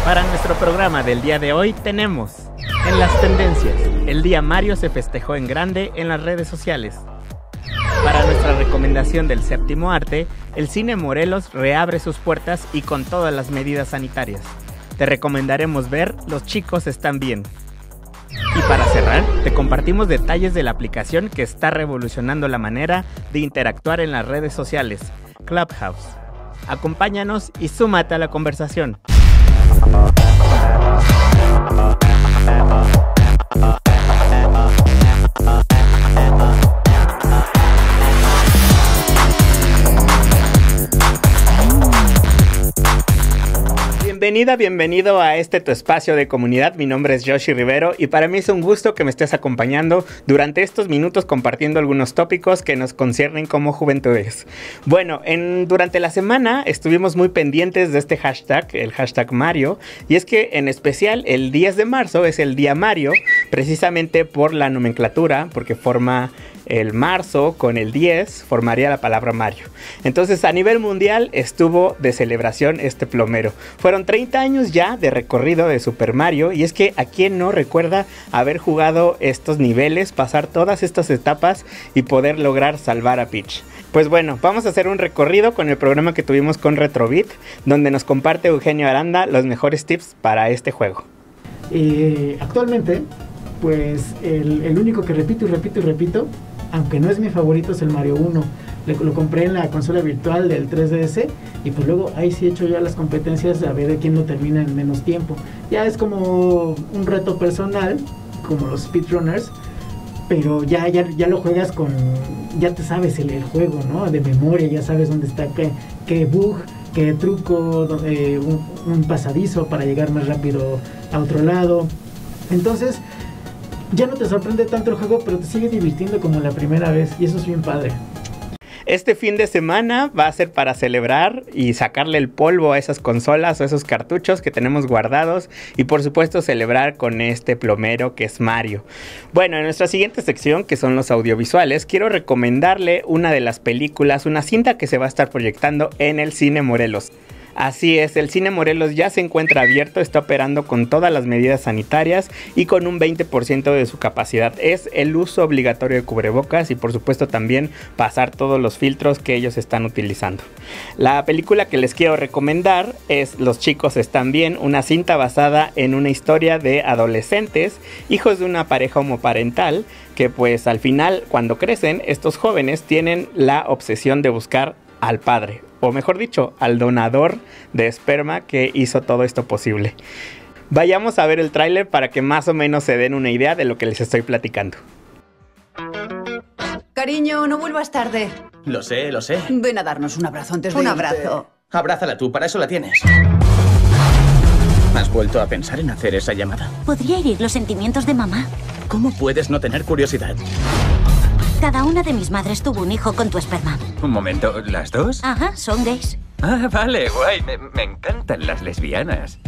Para nuestro programa del día de hoy tenemos en las tendencias, el día Mario se festejó en grande en las redes sociales. Para nuestra recomendación del séptimo arte, el Cine Morelos reabre sus puertas y con todas las medidas sanitarias. Te recomendaremos ver Los chicos están bien. Y para cerrar, te compartimos detalles de la aplicación que está revolucionando la manera de interactuar en las redes sociales, Clubhouse. Acompáñanos y súmate a la conversación. Bienvenido a este tu espacio de comunidad. Mi nombre es Yoshi Rivero y para mí es un gusto que me estés acompañando durante estos minutos compartiendo algunos tópicos que nos conciernen como juventudes. Bueno, durante la semana estuvimos muy pendientes de este hashtag, el hashtag Mario, y es que en especial el 10 de marzo es el día Mario, precisamente por la nomenclatura, porque forma el marzo con el 10 formaría la palabra Mario. Entonces a nivel mundial estuvo de celebración este plomero. Fueron 30 años ya de recorrido de Super Mario y es que a quién no recuerda haber jugado estos niveles, pasar todas estas etapas y poder lograr salvar a Peach. Pues bueno, vamos a hacer un recorrido con el programa que tuvimos con Retrobit, donde nos comparte Eugenio Aranda los mejores tips para este juego. Actualmente, pues el único que repito y repito, aunque no es mi favorito, es el Mario 1. Lo compré en la consola virtual del 3DS y pues luego ahí sí he hecho ya las competencias a ver de quién lo termina en menos tiempo. Ya es como un reto personal, como los speedrunners, pero ya lo juegas con... ya te sabes el juego, ¿no? De memoria, ya sabes dónde está qué bug, qué truco, un pasadizo para llegar más rápido a otro lado. Entonces ya no te sorprende tanto el juego, pero te sigue divirtiendo como la primera vez y eso es bien padre. Este fin de semana va a ser para celebrar y sacarle el polvo a esas consolas o esos cartuchos que tenemos guardados y por supuesto celebrar con este plomero que es Mario. Bueno, en nuestra siguiente sección, que son los audiovisuales, quiero recomendarle una de las películas, una cinta que se va a estar proyectando en el Cine Morelos. Así es, el Cine Morelos ya se encuentra abierto, está operando con todas las medidas sanitarias y con un 20% de su capacidad. Es el uso obligatorio de cubrebocas y por supuesto también pasar todos los filtros que ellos están utilizando. La película que les quiero recomendar es Los chicos están bien, una cinta basada en una historia de adolescentes, hijos de una pareja homoparental, que pues al final, cuando crecen, estos jóvenes tienen la obsesión de buscar al padre, o mejor dicho, al donador de esperma que hizo todo esto posible. Vayamos a ver el tráiler para que más o menos se den una idea de lo que les estoy platicando. Cariño, no vuelvas tarde. Lo sé. Ven a darnos un abrazo antes de Un irte. abrazo. Abrázala tú, para eso la tienes. ¿Has vuelto a pensar en hacer esa llamada? Podría herir los sentimientos de mamá. ¿Cómo puedes no tener curiosidad? Cada una de mis madres tuvo un hijo con tu esperma. Un momento, ¿las dos? Ajá, son gays. Ah, vale, guay. Me encantan las lesbianas.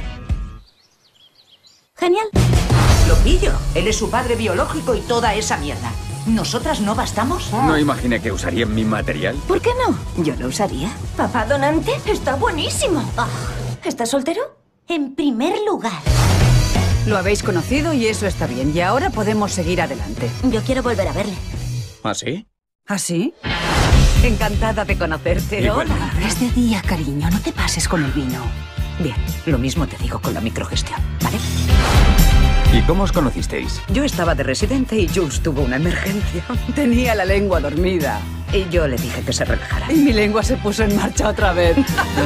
Genial. Lo pillo. Él es su padre biológico y toda esa mierda. ¿Nosotras no bastamos? No imaginé que usarían mi material. ¿Por qué no? Yo lo usaría. Papá donante está buenísimo. ¿Estás soltero? En primer lugar, Lo habéis conocido y eso está bien. Y ahora podemos seguir adelante. yo quiero volver a verle. ¿Ah, sí? ¿Ah, sí? Encantada de conocerte. Igualmente. Hola. Es de día, cariño. No te pases con el vino. Bien, lo mismo te digo con la microgestión, ¿vale? ¿Y cómo os conocisteis? Yo estaba de residente y Jules tuvo una emergencia. Tenía la lengua dormida. Y yo le dije que se relajara. Y mi lengua se puso en marcha otra vez.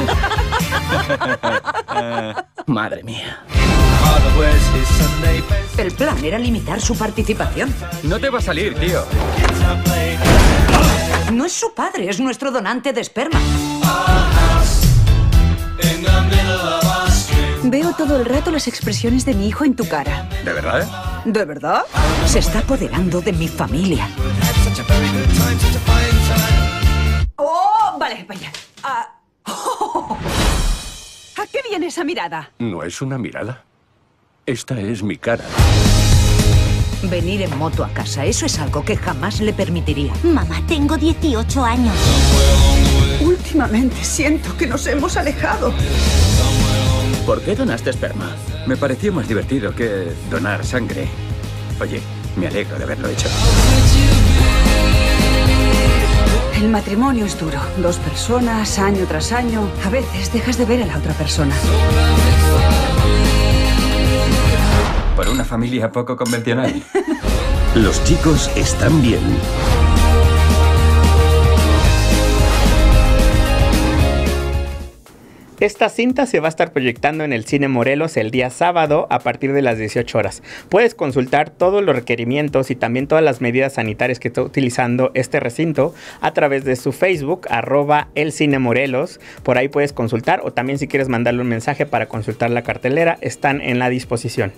Madre mía. El plan era limitar su participación. No te va a salir, tío. No es su padre, es nuestro donante de esperma. Veo todo el rato las expresiones de mi hijo en tu cara. ¿De verdad? ¿De verdad? Se está apoderando de mi familia. ¡Oh! Vale, vaya. ¿A qué viene esa mirada? No es una mirada. Esta es mi cara. Venir en moto a casa, eso es algo que jamás le permitiría. Mamá, tengo 18 años. Últimamente siento que nos hemos alejado. ¿Por qué donaste esperma? Me pareció más divertido que donar sangre. Oye, me alegro de haberlo hecho. El matrimonio es duro. 2 personas, año tras año. A veces dejas de ver a la otra persona. Por una familia poco convencional. Los chicos están bien. Esta cinta se va a estar proyectando en el Cine Morelos el día sábado a partir de las 18 horas. Puedes consultar todos los requerimientos y también todas las medidas sanitarias que está utilizando este recinto a través de su Facebook, @elcinemorelos. Por ahí puedes consultar, o también si quieres mandarle un mensaje para consultar la cartelera, están en la disposición.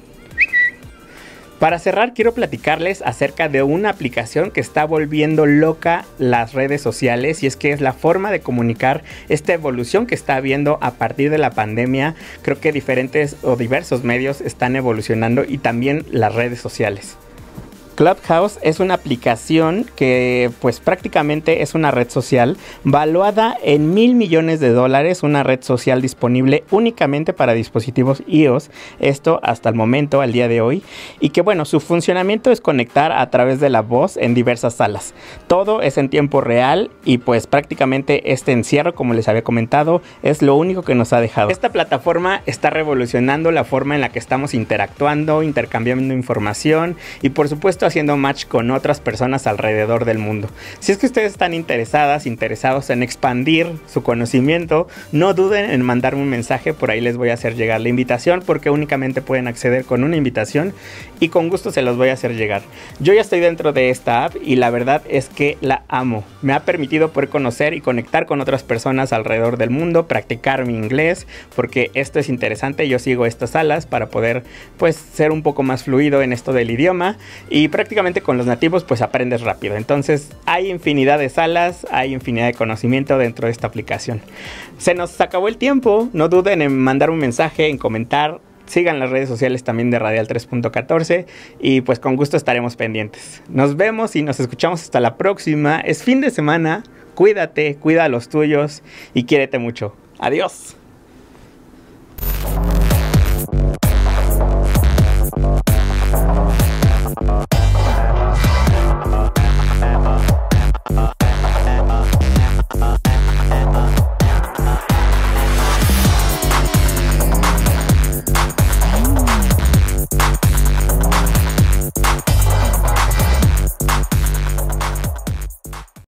Para cerrar, quiero platicarles acerca de una aplicación que está volviendo loca las redes sociales, y es que es la forma de comunicar esta evolución que está habiendo a partir de la pandemia. Creo que diferentes o diversos medios están evolucionando, y también las redes sociales. Clubhouse es una aplicación que pues prácticamente es una red social valuada en $1,000 millones, una red social disponible únicamente para dispositivos iOS, esto hasta el momento, al día de hoy, y que bueno, su funcionamiento es conectar a través de la voz en diversas salas. Todo es en tiempo real, y pues prácticamente este encierro, como les había comentado, es lo único que nos ha dejado. Esta plataforma está revolucionando la forma en la que estamos interactuando, intercambiando información y por supuesto haciendo match con otras personas alrededor del mundo. Si es que ustedes están interesados en expandir su conocimiento, no duden en mandarme un mensaje, por ahí les voy a hacer llegar la invitación, porque únicamente pueden acceder con una invitación y con gusto se los voy a hacer llegar. Yo ya estoy dentro de esta app y la verdad es que la amo. Me ha permitido poder conocer y conectar con otras personas alrededor del mundo, practicar mi inglés, porque esto es interesante. Yo sigo estas salas para poder pues ser un poco más fluido en esto del idioma, y prácticamente con los nativos pues aprendes rápido. Entonces hay infinidad de salas, hay infinidad de conocimiento dentro de esta aplicación. Se nos acabó el tiempo, no duden en mandar un mensaje, en comentar. Sigan las redes sociales también de Radial 3.14 y pues con gusto estaremos pendientes. Nos vemos y nos escuchamos hasta la próxima. Es fin de semana, cuídate, cuida a los tuyos y quiérete mucho. Adiós.